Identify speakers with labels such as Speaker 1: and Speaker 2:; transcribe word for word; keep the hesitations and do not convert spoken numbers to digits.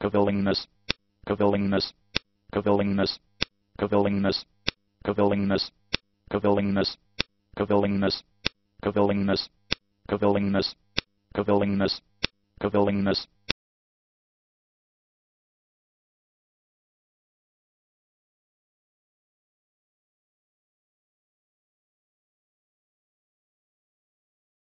Speaker 1: cavilingness, cavilingness, cavilingness, cavilingness, cavilingness, cavilingness, cavilingness, cavilingness, cavilingness, cavilingness, cavilingness,